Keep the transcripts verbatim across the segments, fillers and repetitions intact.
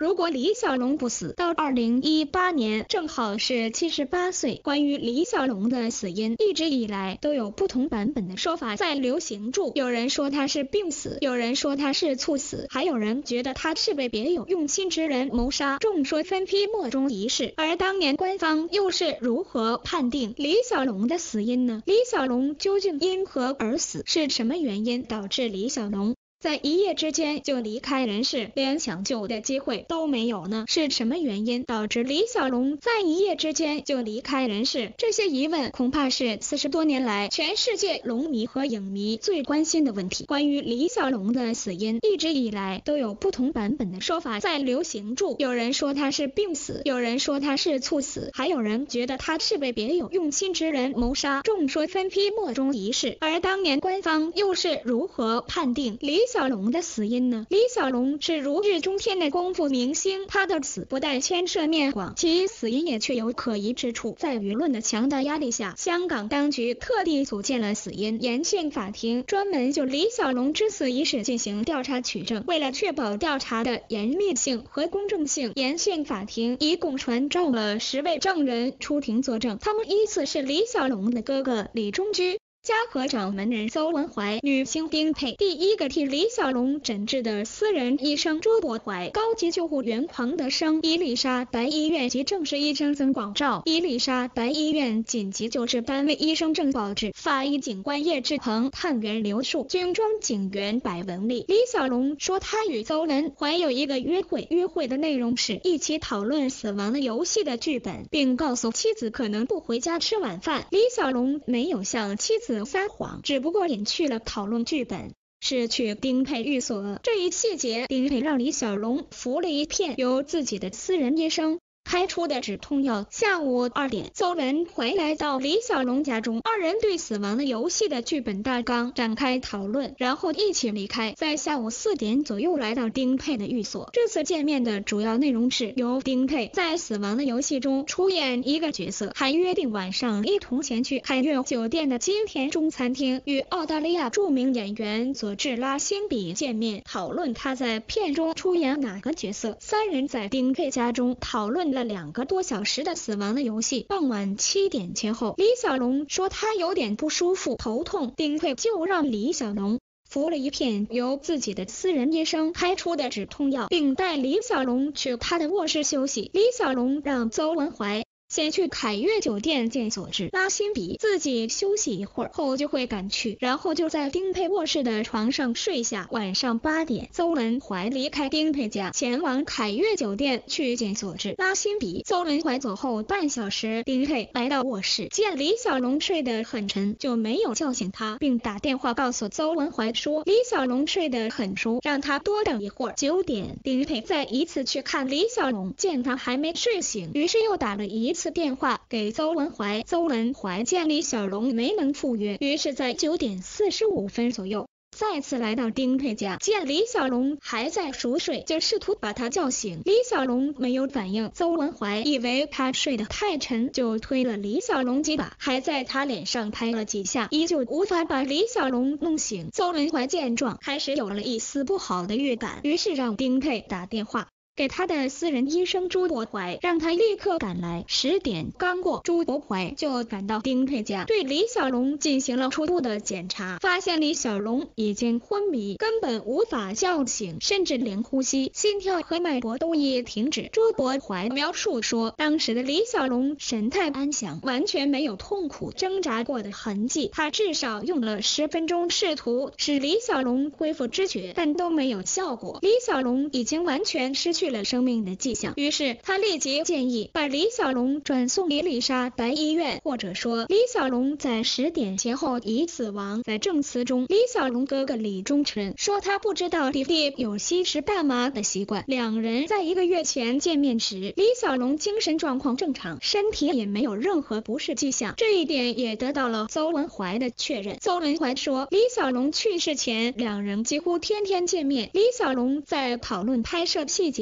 如果李小龙不死，到二零一八年正好是七十八岁。关于李小龙的死因，一直以来都有不同版本的说法在流行中，有人说他是病死，有人说他是猝死，还有人觉得他是被别有用心之人谋杀，众说纷纭，莫衷一是。而当年官方又是如何判定李小龙的死因呢？李小龙究竟因何而死？是什么原因导致李小龙在一夜之间就离开人世，连抢救的机会都没有呢？是什么原因导致李小龙在一夜之间就离开人世？这些疑问恐怕是四十多年来全世界龙迷和影迷最关心的问题。关于李小龙的死因，一直以来都有不同版本的说法在流行中，有人说他是病死，有人说他是猝死，还有人觉得他是被别有用心之人谋杀，众说纷纭，莫衷一是。而当年官方又是如何判定李小龙的死因呢？李小龙是如日中天的功夫明星，他的死不但牵涉面广，其死因也确有可疑之处。在舆论的强大压力下，香港当局特地组建了死因研讯法庭，专门就李小龙之死一事进行调查取证。为了确保调查的严密性和公正性，研讯法庭一共传召了十位证人出庭作证，他们依次是李小龙的哥哥李中居、嘉禾掌门人邹文怀、女星丁佩、第一个替李小龙诊治的私人医生朱国怀、高级救护员黄德生、伊丽莎白医院及正式医生曾广照、伊丽莎白医院紧急救治单位医生郑宝志、法医警官叶志鹏、探员刘树、军装警员白文丽。李小龙说他与邹文怀有一个约会，约会的内容是一起讨论死亡的游戏的剧本，并告诉妻子可能不回家吃晚饭。李小龙没有向妻子撒谎，只不过隐去了讨论剧本是去丁佩寓所。这一细节，丁佩让李小龙服了一片由自己的私人医生开出的止痛药。下午二点，邹文怀来到李小龙家中，二人对死亡的游戏的剧本大纲展开讨论，然后一起离开。在下午四点左右来到丁佩的寓所。这次见面的主要内容是由丁佩在死亡的游戏中出演一个角色，还约定晚上一同前去海悦酒店的金田中餐厅与澳大利亚著名演员佐治拉辛比见面，讨论他在片中出演哪个角色。三人在丁佩家中讨论了两个多小时的死亡的游戏。傍晚七点前后，李小龙说他有点不舒服，头痛，丁佩就让李小龙服了一片由自己的私人医生开出的止痛药，并带李小龙去他的卧室休息。李小龙让邹文怀先去凯悦酒店见佐治拉辛比，自己休息一会儿后就会赶去，然后就在丁佩卧室的床上睡下。晚上八点，邹文怀离开丁佩家，前往凯悦酒店去见佐治拉辛比。邹文怀走后半小时，丁佩来到卧室，见李小龙睡得很沉，就没有叫醒他，并打电话告诉邹文怀说李小龙睡得很熟，让他多等一会儿。九点，丁佩再一次去看李小龙，见他还没睡醒，于是又打了一次次电话给邹文怀。邹文怀见李小龙没能赴约，于是在九点四十五分左右再次来到丁佩家，见李小龙还在熟睡，就试图把他叫醒。李小龙没有反应，邹文怀以为他睡得太沉，就推了李小龙几把，还在他脸上拍了几下，依旧无法把李小龙弄醒。邹文怀见状，开始有了一丝不好的预感，于是让丁佩打电话给他的私人医生朱国怀，让他立刻赶来。十点刚过，朱国怀就赶到丁佩家，对李小龙进行了初步的检查，发现李小龙已经昏迷，根本无法叫醒，甚至连呼吸、心跳和脉搏都已停止。朱国怀描述说，当时的李小龙神态安详，完全没有痛苦挣扎过的痕迹，他至少用了十分钟试图使李小龙恢复知觉，但都没有效果。李小龙已经完全失去了生命的迹象，于是他立即建议把李小龙转送伊丽莎白医院，或者说李小龙在十点前后已死亡。在证词中，李小龙哥哥李忠承说他不知道弟弟有吸食大麻的习惯，两人在一个月前见面时，李小龙精神状况正常，身体也没有任何不适迹象，这一点也得到了邹文怀的确认。邹文怀说，李小龙去世前两人几乎天天见面，李小龙在讨论拍摄细节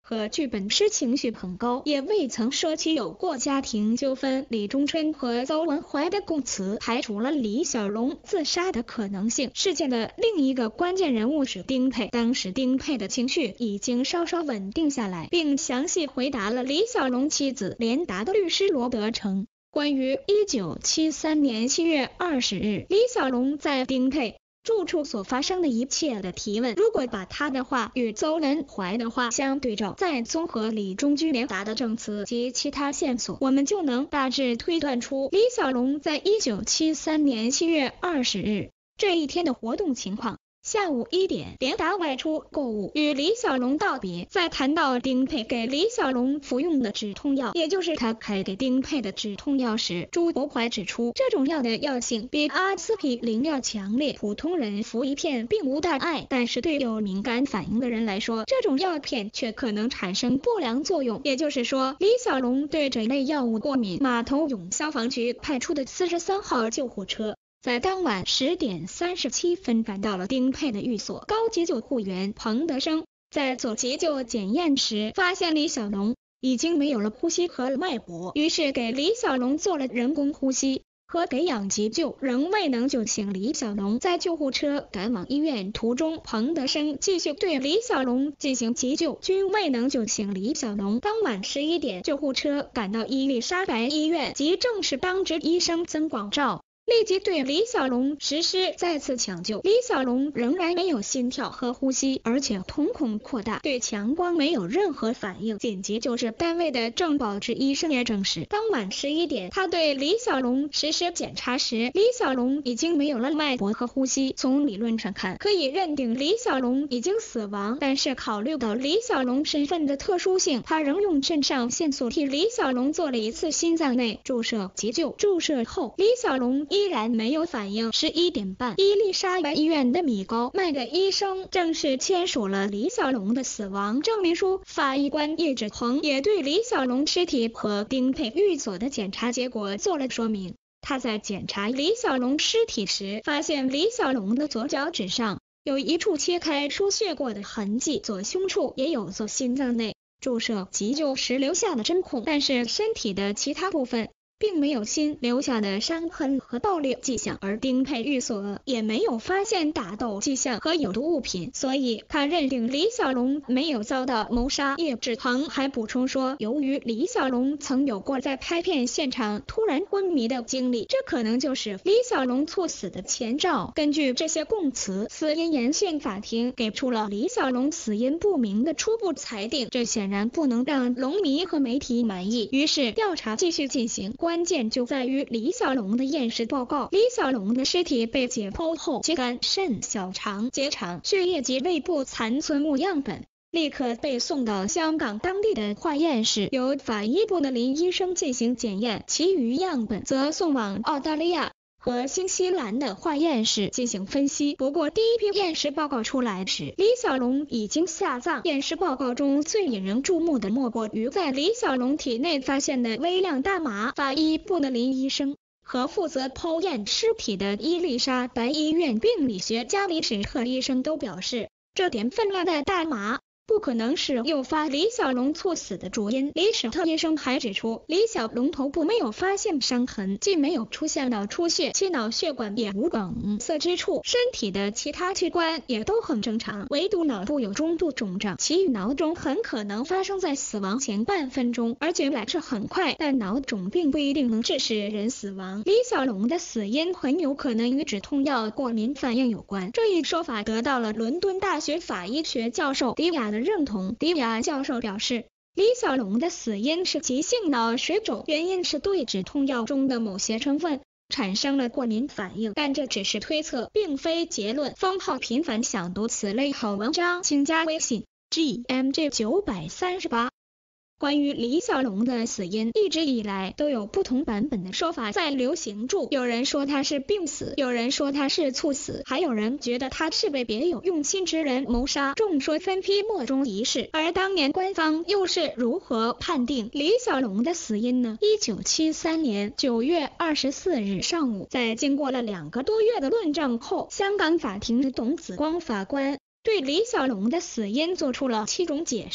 和剧本师情绪很高，也未曾说起有过家庭纠纷。李钟春和邹文怀的供词排除了李小龙自杀的可能性。事件的另一个关键人物是丁佩，当时丁佩的情绪已经稍稍稳定下来，并详细回答了李小龙妻子联达的律师罗德成关于一九七三年七月二十日李小龙在丁佩住处所发生的一切的提问。如果把他的话与邹文怀的话相对照，再综合李中居联达的证词及其他线索，我们就能大致推断出李小龙在一九七三年七月二十日这一天的活动情况。下午一点，联达外出购物，与李小龙道别。在谈到丁佩给李小龙服用的止痛药，也就是他开给丁佩的止痛药时，朱国怀指出，这种药的药性比阿司匹林药强烈，普通人服一片并无大碍，但是对有敏感反应的人来说，这种药片却可能产生不良作用。也就是说，李小龙对这类药物过敏。马头涌消防局派出的四十三号救护车在当晚十点三十七分赶到了丁佩的寓所。高级救护员彭德生在做急救检验时，发现李小龙已经没有了呼吸和脉搏，于是给李小龙做了人工呼吸和给氧急救，仍未能救醒李小龙。在救护车赶往医院途中，彭德生继续对李小龙进行急救，均未能救醒李小龙。当晚十一点，救护车赶到伊丽莎白医院，及正是当值医生曾广照立即对李小龙实施再次抢救。李小龙仍然没有心跳和呼吸，而且瞳孔扩大，对强光没有任何反应。紧急救治单位的郑保志医生也证实，当晚十一点，他对李小龙实施检查时，李小龙已经没有了脉搏和呼吸。从理论上看，可以认定李小龙已经死亡，但是考虑到李小龙身份的特殊性，他仍用肾上腺素替李小龙做了一次心脏内注射急救。注射后，李小龙依然没有反应。十一点半，伊丽莎白医院的米高麦的医生正式签署了李小龙的死亡证明书。法医官叶志鹏也对李小龙尸体和丁佩寓所的检查结果做了说明。他在检查李小龙尸体时，发现李小龙的左脚趾上有一处切开输血过的痕迹，左胸处也有做心脏内注射急救时留下的针孔，但是身体的其他部分并没有新留下的伤痕和爆裂迹象，而丁佩寓所也没有发现打斗迹象和有毒物品，所以他认定李小龙没有遭到谋杀。叶志鹏还补充说，由于李小龙曾有过在拍片现场突然昏迷的经历，这可能就是李小龙猝死的前兆。根据这些供词，死因研讯法庭给出了李小龙死因不明的初步裁定，这显然不能让龙迷和媒体满意，于是调查继续进行。关键就在于李小龙的验尸报告。李小龙的尸体被解剖后，其肝、肾、小肠、结肠、血液及胃部残存物样本立刻被送到香港当地的化验室，由法医部的林医生进行检验，其余样本则送往澳大利亚和新西兰的化验室进行分析。不过第一批验尸报告出来时，李小龙已经下葬。验尸报告中最引人注目的莫过于在李小龙体内发现的微量大麻。法医部的林医生和负责剖验尸体的伊丽莎白医院病理学家李史特医生都表示，这点分量的大麻不可能是诱发李小龙猝死的主因。李史特医生还指出，李小龙头部没有发现伤痕，既没有出现脑出血，其脑血管也无梗塞之处，身体的其他器官也都很正常，唯独脑部有中度肿胀，其脑肿很可能发生在死亡前半分钟，而且来势很快，但脑肿并不一定能致使人死亡。李小龙的死因很有可能与止痛药过敏反应有关，这一说法得到了伦敦大学法医学教授迪亚的认同。迪亚教授表示，李小龙的死因是急性脑水肿，原因是对止痛药中的某些成分产生了过敏反应，但这只是推测，并非结论。封号频繁想读此类好文章，请加微信 G M J 九三八。关于李小龙的死因，一直以来都有不同版本的说法在流行著，有人说他是病死，有人说他是猝死，还有人觉得他是被别有用心之人谋杀，众说纷纭，莫衷一是。而当年官方又是如何判定李小龙的死因呢？一九七三年九月二十四日上午，在经过了两个多月的论证后，香港法庭的董子光法官对李小龙的死因做出了七种解释。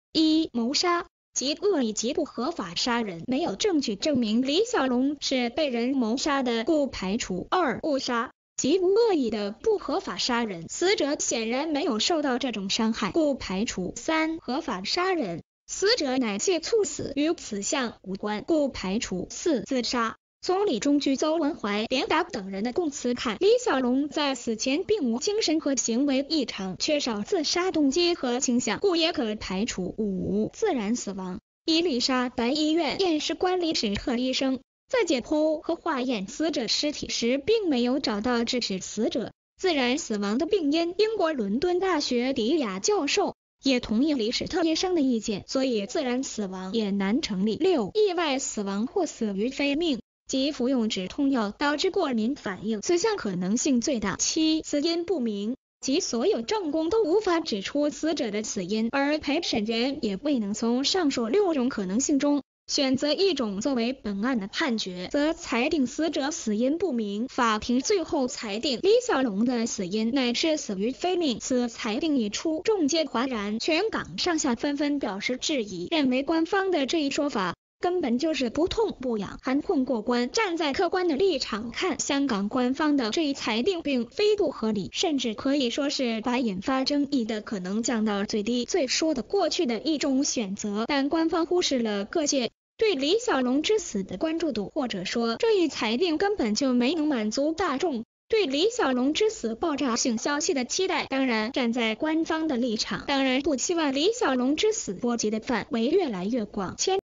一、谋杀及恶意及不合法杀人，没有证据证明李小龙是被人谋杀的，故排除。二、误杀及无恶意的不合法杀人，死者显然没有受到这种伤害，故排除。三、合法杀人，死者乃系猝死，与此项无关，故排除。四、自杀，从李中居、邹文怀、连达等人的供词看，李小龙在死前并无精神和行为异常，缺少自杀动机和倾向，故也可排除。五、自然死亡，伊丽莎白医院验尸官李史特医生在解剖和化验死者尸体时，并没有找到致使死者自然死亡的病因。英国伦敦大学迪亚教授也同意李史特医生的意见，所以自然死亡也难成立。六、意外死亡或死于非命及服用止痛药导致过敏反应，此项可能性最大。七、死因不明，即所有证供都无法指出死者的死因，而陪审员也未能从上述六种可能性中选择一种作为本案的判决，则裁定死者死因不明。法庭最后裁定李小龙的死因乃是死于非命。此裁定一出，众皆哗然，全港上下纷纷表示质疑，认为官方的这一说法根本就是不痛不痒，含混过关。站在客观的立场看，香港官方的这一裁定并非不合理，甚至可以说是把引发争议的可能降到最低，最说得过去的一种选择。但官方忽视了各界对李小龙之死的关注度，或者说这一裁定根本就没能满足大众对李小龙之死爆炸性消息的期待。当然，站在官方的立场，当然不希望李小龙之死波及的范围越来越广。